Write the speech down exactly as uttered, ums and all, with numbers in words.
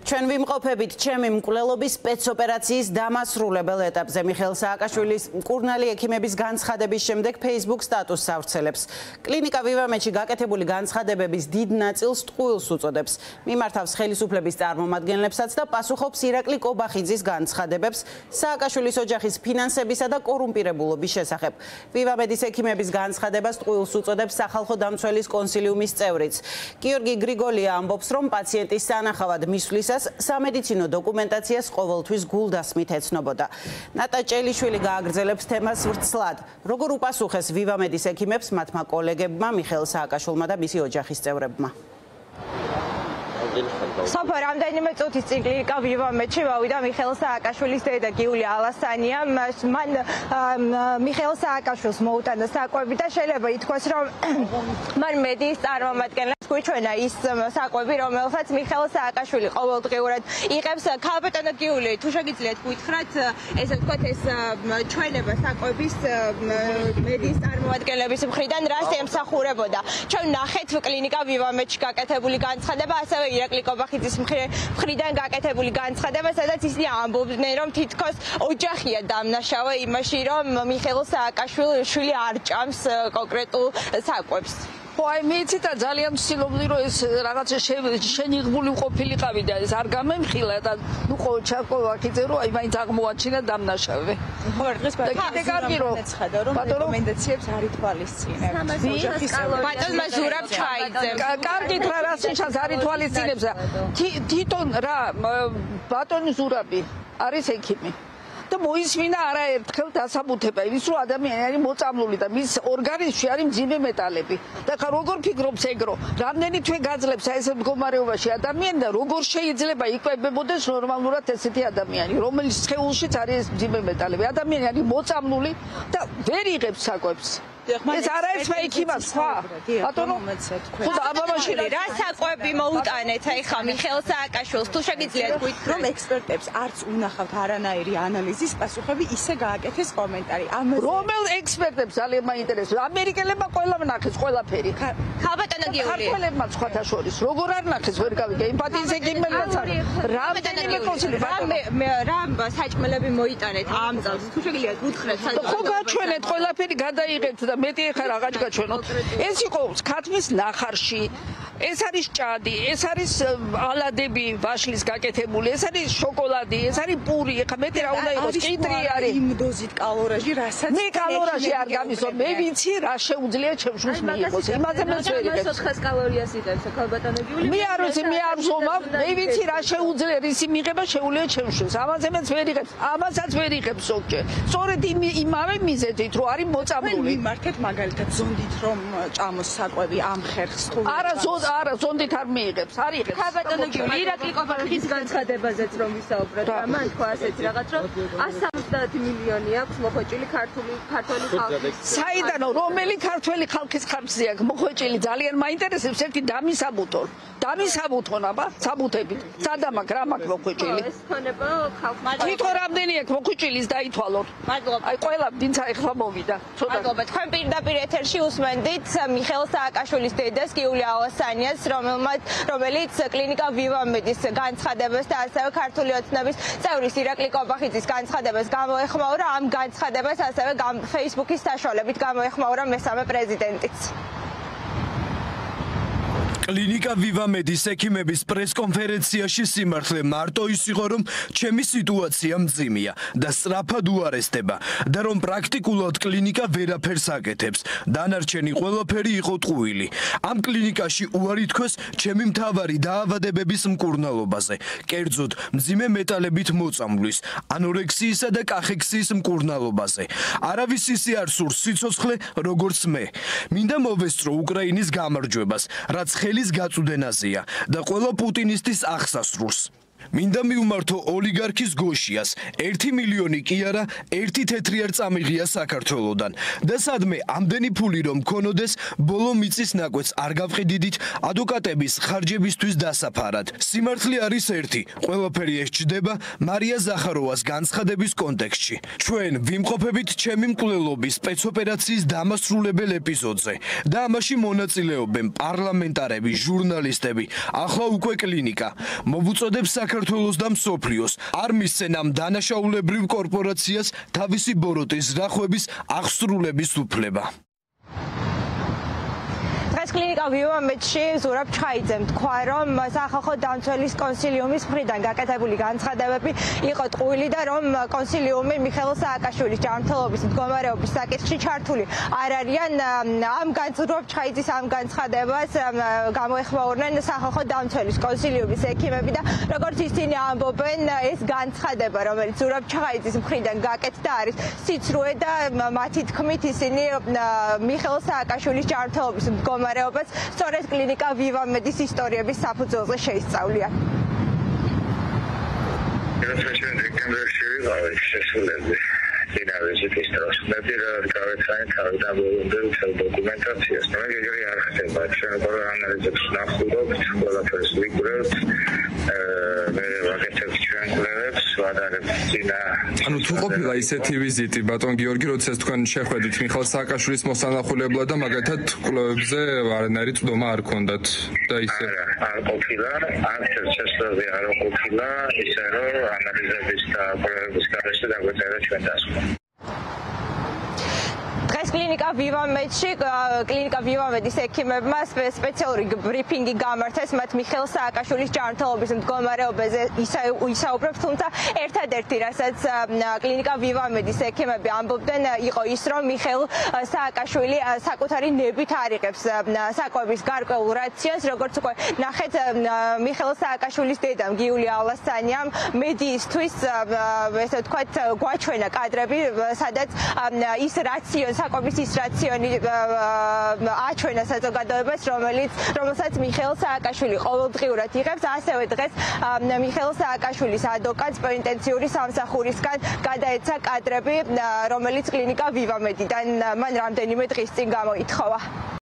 ჩვენ ვიმყოფებით ჩემი მკვლელობის სპეცოპერაციის დამასრულებელ ეტაპზე. მიხეილ სააკაშვილის მკურნალი ექიმების განცხადების შემდეგ Facebook სტატუსს ავრცელებს. კლინიკა ვივამეთში გაკეთებული განცხადებების დიდ ნაწილს ტყუილს უწოდებს. მიმართავს ხელისუფლების წარმომადგენლებსაც და პასუხობს ირაკლი კობახიძის განცხადებებს სააკაშვილის ოჯახის ფინანსებისა და კორუმპირებულობის შესახებ. ვივამედის ექიმების განცხადებას ტყუილს უწოდებს სახალხო დამცველის კონსილიუმის წევრიც. გიორგი გრიგოლია ამბობს, რომ პაციენტის სანახავად მისვლისას სამედიცინო დოკუმენტაციას ყოველთვის გულდასმით ეცნობოდა. ნატა ჭელიშვილი გააგრძელებს თემას ვრცლად. როგორ უპასუხეს ვივამედის ექიმებს მათმა კოლეგებმა მიხეილ სააკაშვილმა და მისი ოჯახის წევრებმა? Სოფო, რამდენიმე წუთის წინ კლინიკა ვივამეთში მოვიდა მიხეილ სააკაშვილის დედა გიულია ალასანია. მან მიხეილ სააკაშვილს მოუტანა საკვები და შეიძლება ითქვას, რომ მან მედიის წარმომადგენლებს გვიჩვენა ის საკვები, რომელსაც მიხეილ სააკაშვილი ყოველდღიურად იღებს. ქალბატონო გიული, თუ შეგიძლიათ გითხრათ, ესე ვთქვათ, ეს ჩვენება საკვების მედიის წარმომადგენლების მხრიდან რას ემსახურებოდა. ჩვენ ნახეთ კლინიკა ვივამეთში გაკეთებული განცხადება, ასევე ირაკლი კობახიძის მხრიდან გაკეთებული განცხადება, სადაც ისინი ამბობდნენ, რომ თითქოს ოჯახია დამნაშავე იმაში, რომ მიხეილ სააკაშვილი არ ჭამს კონკრეტულ საკვებს. აი მეცი და ძალიან ვცდილობდი, რომ ეს რაღაცა შენიღბული ყოფილიყავი და ეს არ გამემხილა და ნუ ხო ჩაკოვაკიძე რომ აი მაინც აღმოაჩინა დამნაშავე. ხო, დღეს კიდე კარგი რომ ეცხადა, რომ რეკომენდაციებს არ ითვალისწინებს. ბატონმა ზურაბ ჩაიძე. კარგით რა რას ნიშნავს არ ითვალისწინებს? თვითონ რა ბატონი ზურაბი არის ექიმი. და მოისმინა არაერთხელ დასაბუთება ის რომ ადამიანი არის მოწამლული და მის ორგანიზმში არის მძიმე მეტალები და როგორ ფიქრობს ეგრო რამდენი თვე გაძლებს აი ეს მდგომარეობაში ადამიანი და როგორ შეიძლება იკვებებოდეს ნორმალურად ესეთი ადამიანი რომელიც სხეულშიც არის მძიმე მეტალები ადამიანი არის მოწამლული და ვერ იღებს საკვებს ეს არაერთმა იქიმას ხა ბატონო ხო და აბამაში რა საკვები მოუტანეთ აი ხა მიხეილ სააკაშვილს თუ შეგიძლიათ გითხრათ რომ ექსპერტებს არც უნახავთ არანაირი ანალიზის პასუხები ისე გააკეთეს კომენტარი ამაზე რომელ ექსპერტებს ძალიან მაინტერესებს ამერიკელებმა ყველა ნახეს ყველაფერი ქალბატონო გიული ქართველებმა სხვათა შორის როგორ არ ნახეს ვერ გავიგე იმპათიის ექიმებმაც რამდენიმე კონსილი რა საჭმელები მოიტანეთ ამ წელს თუ შეგიძლიათ გითხრათ ხო გაჩვენეთ ყველაფერი გადაიღეთ და მეტი ეხა რაღაც გაჩვენოთ ეს იყო ქათმის ნახარში ეს არის ჭადი ეს არის ალადები ვაშლის გაკეთებული ეს არის შოკოლადი ეს არის პური ეხა მეტი რა უნდა იყოს კიტრი არის იმ დოზით კალორაჟი რასაც მე კალორაჟი არ გამისო მე ვიცი რა შეუძლია ჩემშუს მიიღოს იმაზე მე ვერ იღებს ოთხას კალორიას იღებს ქალბატონო გიული მე არ ვიცი მე არ ვზომავ მე ვიცი რა შეუძლია რისი მიიღება შეუძლია ჩემშუს ამაზე მე ვერ იღებს ამასაც ვერ იღებს ზოგჯერ სწორედ იმავე მიზეზით რომ არის მოწამლული მიმართეთ მაგალითად ზონდით რომ ჭამოს საკვები ამ ხერხს თუ არა არა ზონდით არ მიიღებს არ იღებს ქალბატონო გიული ირაკლი კობახიძის განცხადებაზეც რომ ვისაუბროთ მან თქვა ასეთი რაღაც რომ εκατს სამოცდაათი მილიონი აქვს მოხვეჭილი ქართული ქართული ხალხის საიდანო რომელი ქართული ხალხის ხარჯზე აქვს მოხვეჭილი ძალიან მაინტერესებს ერთი დამისაბუთონ დამისაბუთონ აბა საბუთებით სადამ აქ რა მაქვს მოხვეჭილი ეს ქონება ხალხმა თვითონ რამდენი აქვს მოხვეჭილი ის დაითვალოთ მადლობა აი ყველა დინცა ეხლა მოვიდა ცოტა მადლობა თქვენ პირდაპირ ეთერში უსმენდით მიხეილ სააკაშვილის დედას გიულია ალასანიას რომელმაც რომელიც კლინიკა ვივამედის განცხადებას და ასევე ქართული ოცნების წევრის ირაკლი კობახიძის განცხადებას გამოეხმაურა ამ განცხადებას ასევე Facebook-ის საშუალებით გამოეხმაურა მესამე პრეზიდენტიც კლინიკა ვივამედის ექიმების პრესკონფერენციაში სიმართლე მარტო ის იყო რომ ჩემი სიტუაცია მძიმეა და სწრაფად უარესდება და რომ პრაქტიკულად კლინიკა ვერაფერს აკეთებს დანარჩენი ყველაფერი იყო ტყუილი ამ კლინიკაში უარი თქვეს ჩემი მთავარი დაავადებების მკურნალობაზე კერძოდ მძიმე მეტალებით მოწამვლის ანორექსიისა და კახექსიის მკურნალობაზე არავის ისე არ სურს სიცოცხლე როგორც მე მინდა მოვესწრო უკრაინის გამარჯვებას რაც ხელის გაწუდენაზეა და ყველა პუტინისტის აღსასრულს მინდა მივმართო ოლიგარქის გოშიას ერთი მილიონი კი არა ერთი თეთრი არ წამიღია საქართველოდან და სადმე ამდენი ფული რომ მქონოდეს ბოლო მიწის ნაკვეთს არ გავყიდიდით ადვოკატების ხარჯებისთვის დასაფარად სიმართლე არის ერთი ყველაფერი ეს ჩდება მარია ზახაროვას განცხადების კონტექსტში ჩვენ ვიმყოფებით ჩემი მკვლელობის სპეცოპერაციის დამასრულებელ ეპიზოდზე და ამაში მონაწილეობენ პარლამენტარები ჟურნალისტები ახლა უკვე კლინიკა მოვუწოდებ საქართველოს და მსოფლიოს არ მისცენ ამ დანაშაულებრივ კორპორაციას თავისი ბოროტის ზრახვების აღსრულების უფლება. კლინიკა ვივამეთში ზურაბ ჩხაიძემ თქვა, რომ სახალხო დამცველის კონსილიუმის მხრიდან გაკეთებული განცხადებები იყო ტყუილი და რომ კონსილიუმი მიხეილ სააკაშვილის ჯანმრთელობის მდგომარეობის საკითხში ჩართული არ არიან. ამ ზურაბ ჩხაიძის ამ განცხადებას გამოეხმაურნენ სახალხო დამცველის კონსილიუმის ექიმები და როგორც ისინი ამბობენ, ეს განცხადება, რომელიც ზურაბ ჩხაიძის მხრიდან გაკეთდა, არის სიცრუე და მათი თქმით ისინი მიხეილ სააკაშვილის ჯანმრთელობის მდგომარეობას სწორედ კლინიკა ვივამედის ისტორიების საფუძველზე შეისწავლიან. დეკემბერში ვიყავი შესულები წინა ვიზიტის დროს. მე პირადად გავეცანი თავი დამოუკიდებელ დოკუმენტაციას. მე გეგრი არ ხდება. ჩვენ ყველა ანალიზებს ვნახულობთ, ყველაფერს ვიკვრევთ. მე ვაკეთებ ჩვენ კვლევებს, ვადარებ წინა. ანუ თუ ყოფილა ისეთი ვიზიტი, ბატონ გიორგი, როდესაც თქვენ შეხვედით მიხეილ სააკაშვილის მოსანახულებლად და მაგათად კვლევებზე არანაირი წვდომა არ ქონდათ და ისე არ ყოფილა, არც ერთ შესაძლებელი არ ყოფილა, ისე რომ ანალიზების და კვლევების გარეშე დაგვეწერა ჩვენ დასკვნა. დღეს კლინიკა ვივამედში კლინიკა ვივამედის ექიმებმა სპეციალური ბრიფინგი გამართეს მათ მიხეილ სააკაშვილის ჯანმრთელობის მდგომარეობაზე ისაუბრებს, თუმცა ერთადერთი რასაც კლინიკა ვივამედის ექიმები ამბობდნენ იყო ის, რომ მიხეილ სააკაშვილი საკუთარი ნებით არ იღებს საკვების გარკვეულ რაციოს. როგორც უკვე ნახეთ, მიხეილ სააკაშვილის დედამ გიულია ალასანიამ მედიისთვის ესე ვთქვათ გვაჩვენა კადრები, სადაც ის რაციონს საკვების ის რაციონი აჩვენა საზოგადოებას, რომელიც რომელსაც მიხეილ სააკაშვილი ყოველდღიურად იღებს. ასევე დღეს მიხეილ სააკაშვილის ადვოკატს პენიტენციური სამსახურისგან გადაეცა კადრები, რომელიც კლინიკა ვივამედიდან მან რამდენიმე დღის წინ გამოითხოვა.